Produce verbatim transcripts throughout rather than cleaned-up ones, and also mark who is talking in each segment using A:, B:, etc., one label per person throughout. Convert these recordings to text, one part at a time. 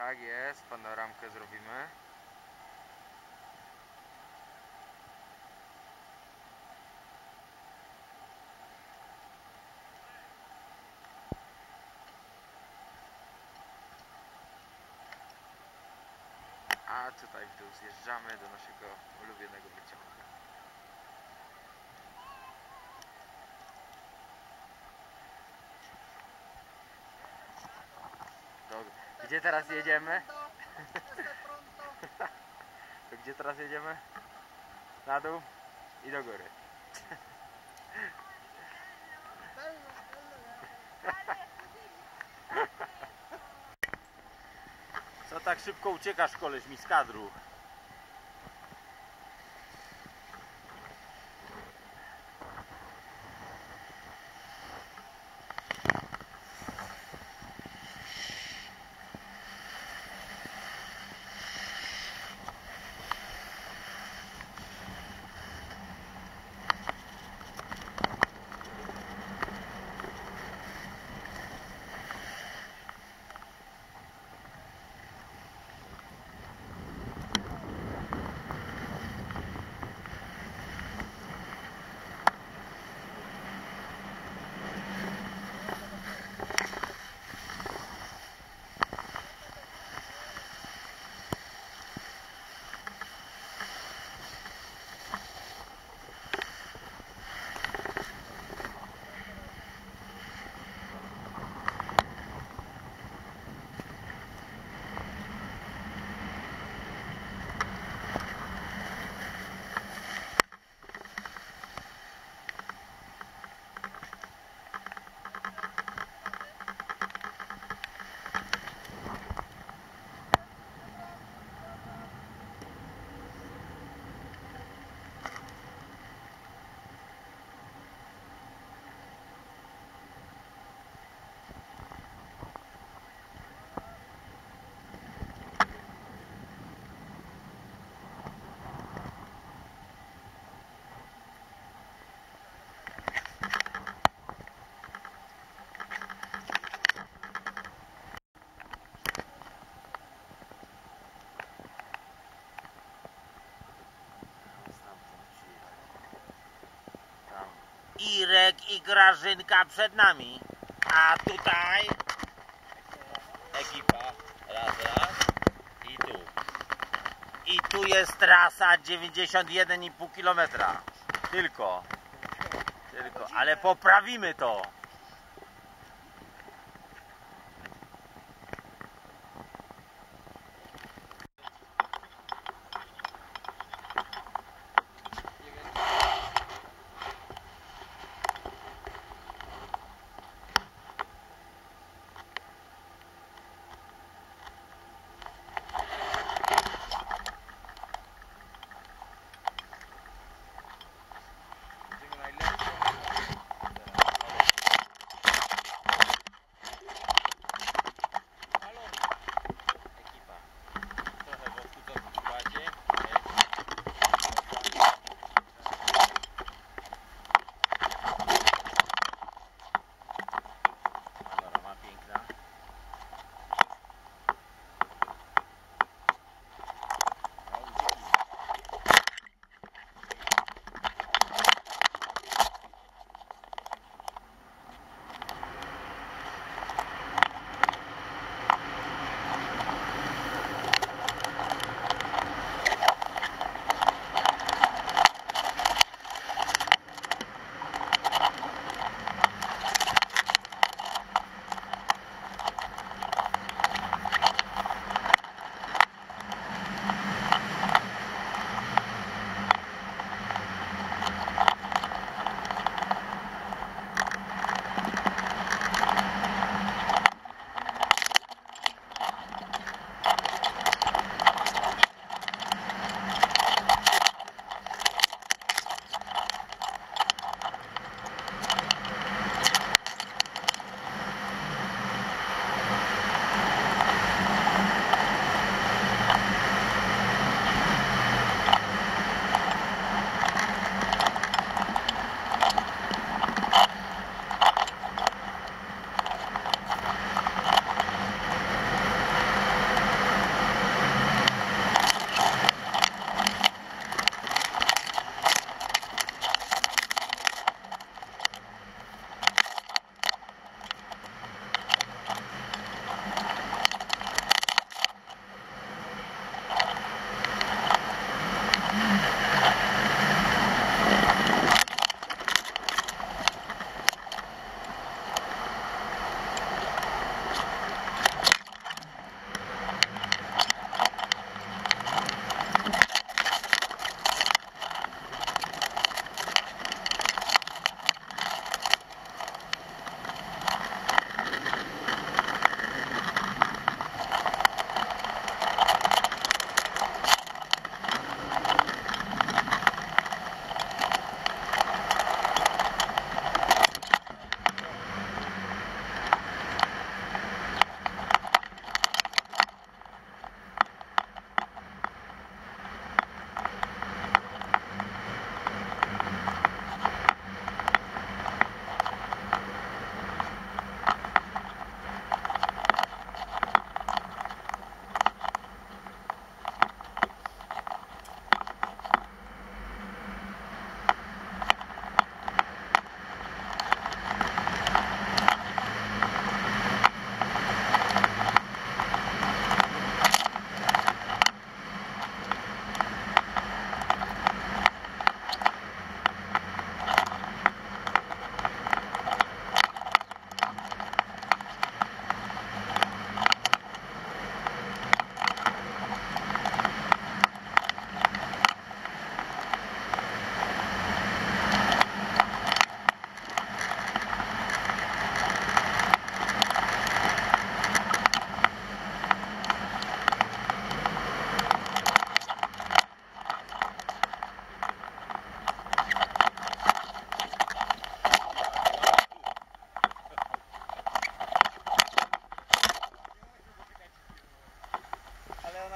A: Tak jest, panoramkę zrobimy. A tutaj w dół zjeżdżamy do naszego ulubionego wyciągu. To gdzie teraz jedziemy? To gdzie teraz jedziemy? Na dół i do góry. Co tak szybko uciekasz, koleś mi z kadru? Irek i Grażynka przed nami, a tutaj ekipa, raz, raz i tu. I tu jest trasa dziewięćdziesiąt jeden i pół kilometra, tylko, tylko, ale poprawimy to.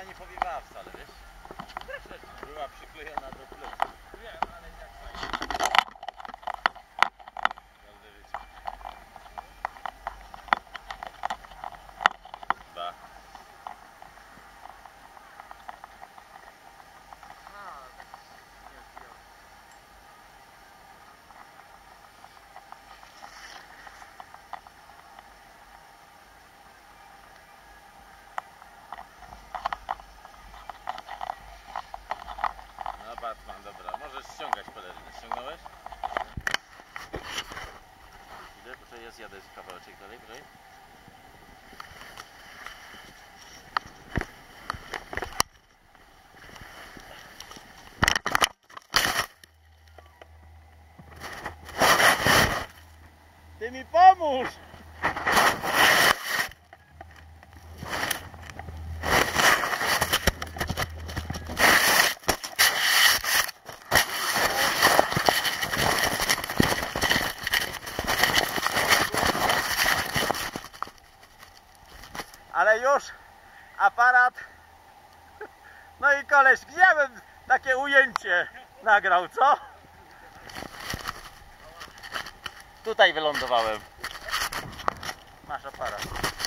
A: nie powiewała wcale, wiesz? Była przyklejona do plecy.
B: Wiem, ale jak fajnie.
A: Dwa. No Batman, dobra, możesz ściągać pelerynę. Ściągnąłeś? Ile? Poczekaj, ja zjadę kawałeczek dalej, poczekaj. Ty mi pomóż! Ale już aparat, no i koleś, gdzie bym takie ujęcie nagrał, co? Tutaj wylądowałem. Masz aparat.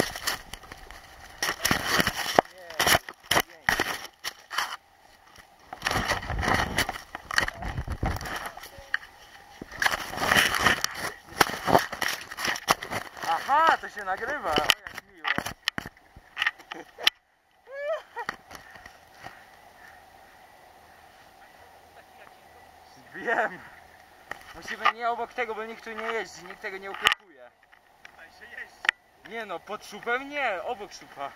A: Aha, to się nagrywa. O, jak miło. Wiem. Musimy nie obok tego, bo nikt tu nie jeździ, nikt tego nie uklepuje.
B: Tutaj się jeździ.
A: Nie no, pod szupem nie, obok szupa.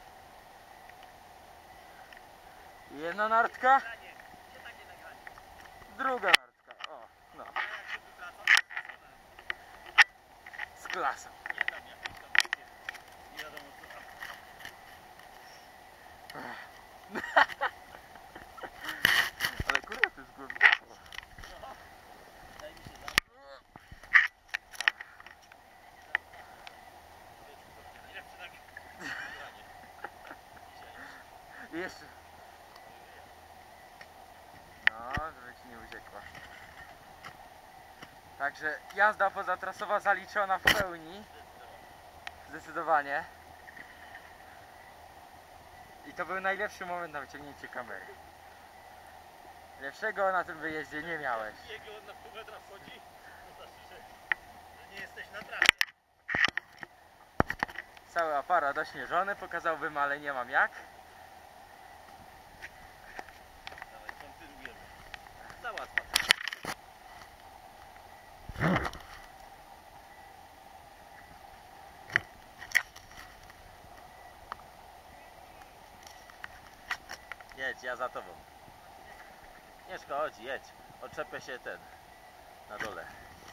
A: Jedna nartka,
B: Nagranie. Gdzie takie nagranie?
A: druga nartka. O, no,
B: A jak się wykracam?
A: z klasą.
B: Nie tam jakieś tam takie. Nie wiadomo co.
A: Ale kurwa, to jest głęboko.
B: Daj mi się za. Najlepsze tak. Nagranie. Dzisiaj.
A: Jeszcze. No, żeby ci nie uciekła. Także jazda pozatrasowa zaliczona w pełni. Zdecydowanie. I to był najlepszy moment na wyciągnięcie kamery. Lepszego na tym wyjeździe nie miałeś.
B: Jego na pół metra wchodzi. To znaczy, że, że nie jesteś na trasie.
A: Cały aparat ośnieżony, pokazałbym, ale nie mam jak.
B: Dawaj, kontynuujemy. Załatwa.
A: Jedź, ja za tobą. Nie szkodzi, jedź. Odczepię się ten na dole.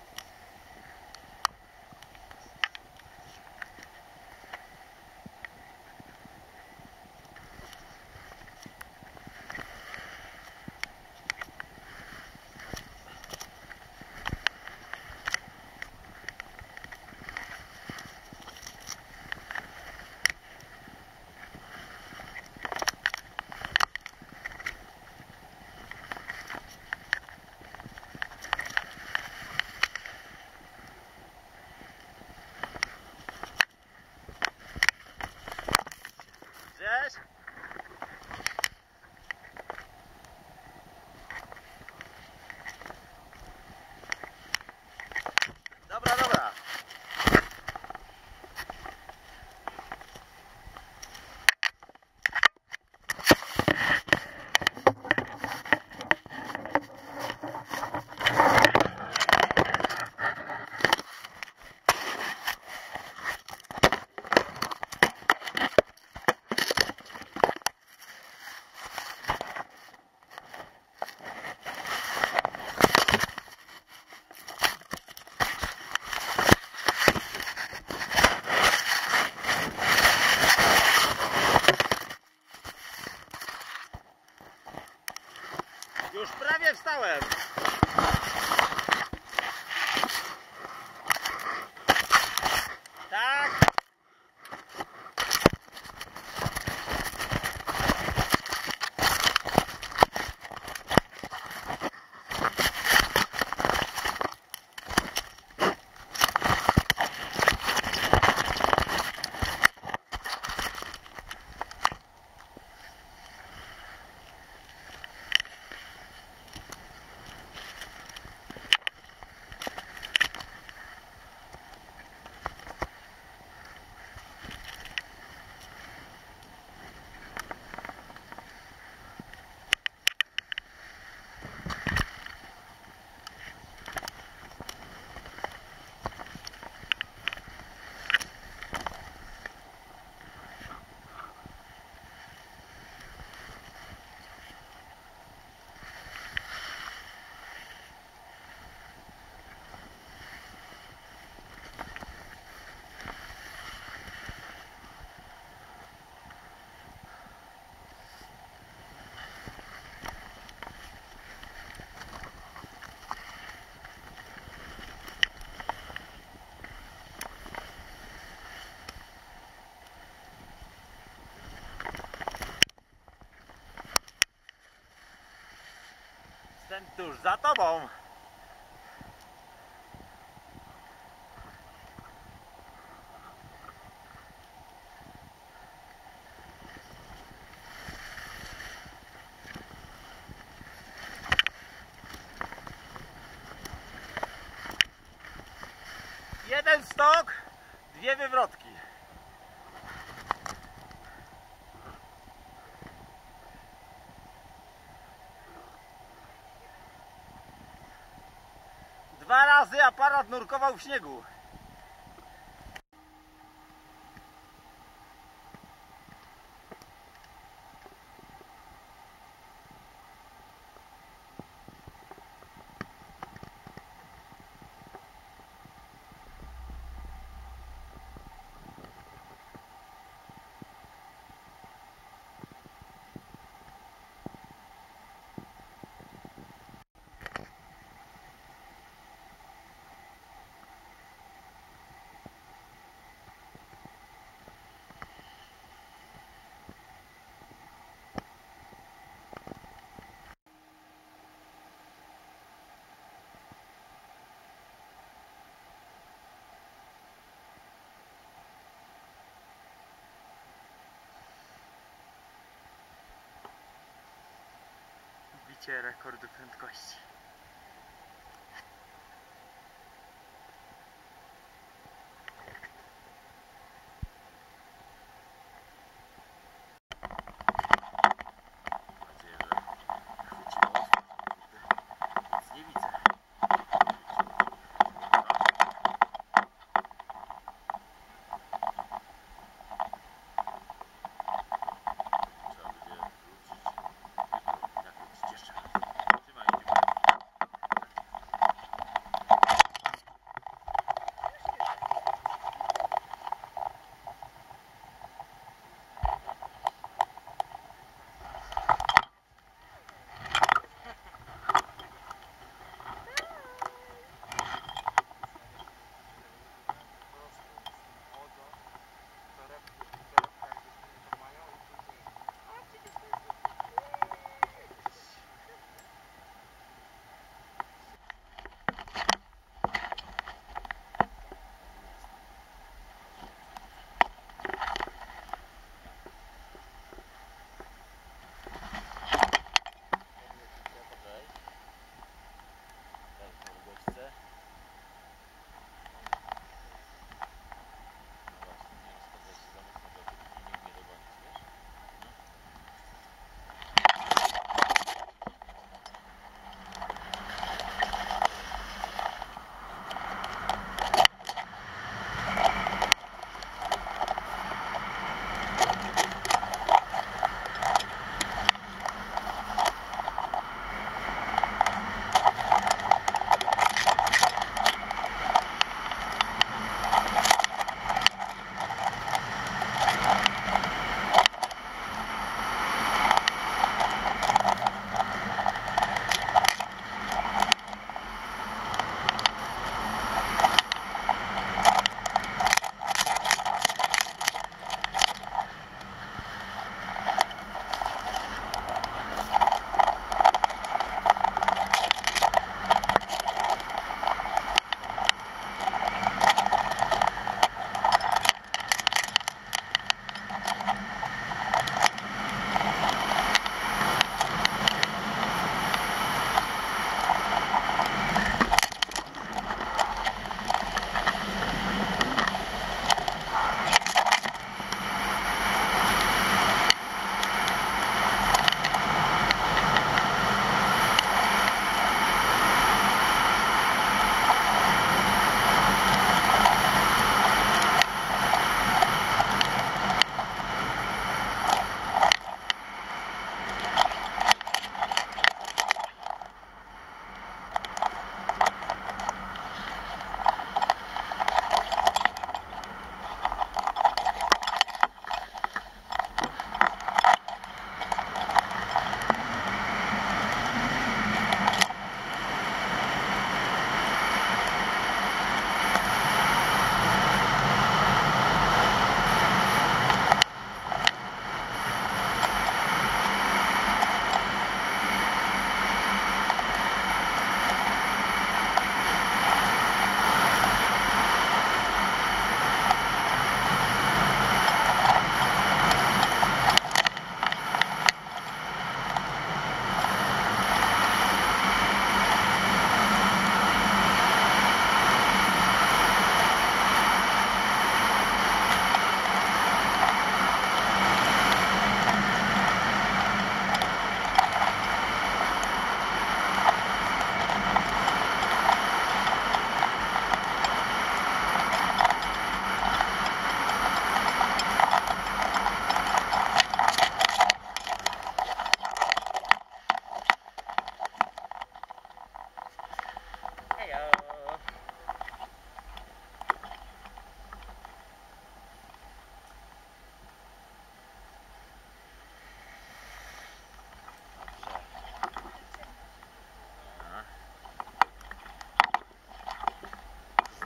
A: Gdzieś? Dobra, dobra. Już prawie wstałem. Tak. Jestem tuż za tobą. Jeden stok, dwie wywrotki. Dwa razy aparat nurkował w śniegu. Bicie rekordu prędkości. Mam nadzieję, że chwyciło ostro. Nic nie widzę. Trzeba będzie wrócić. Nakręcić jeszcze raz. Trzymaj, nie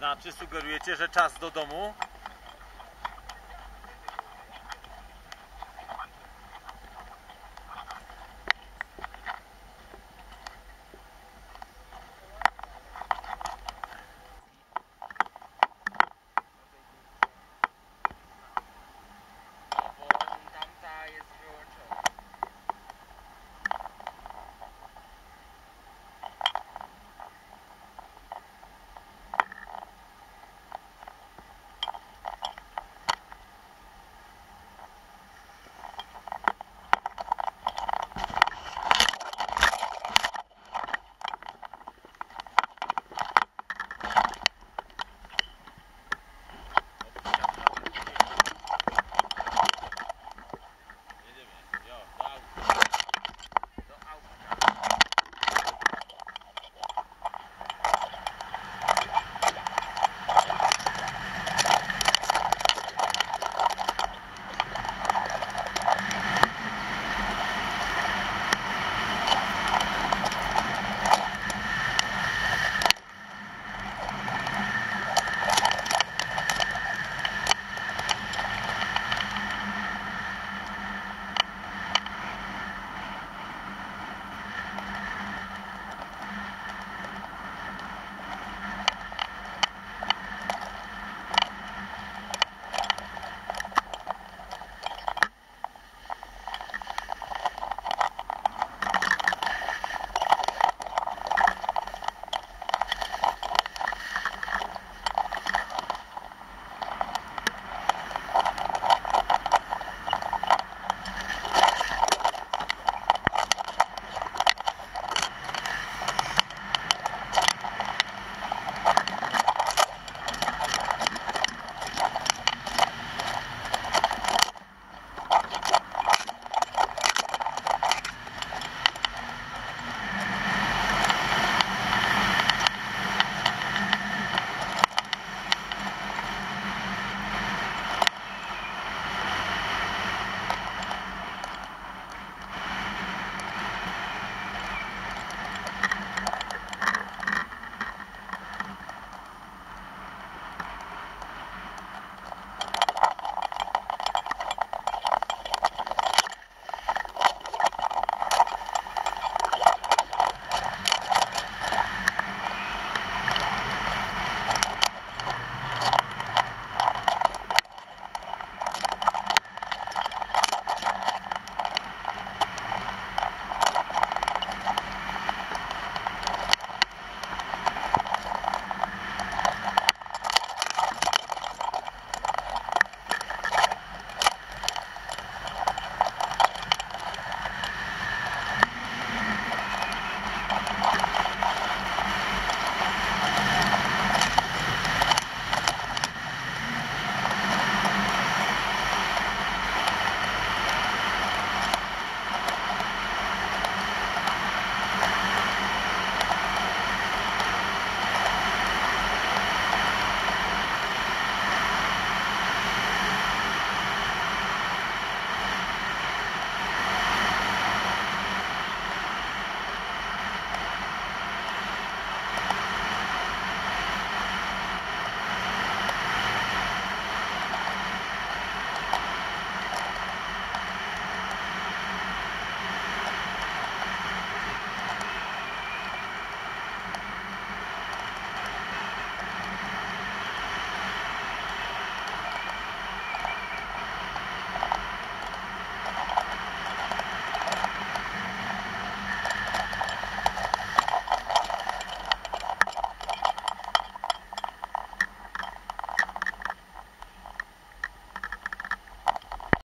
A: Znaczy sugerujecie, że czas do domu?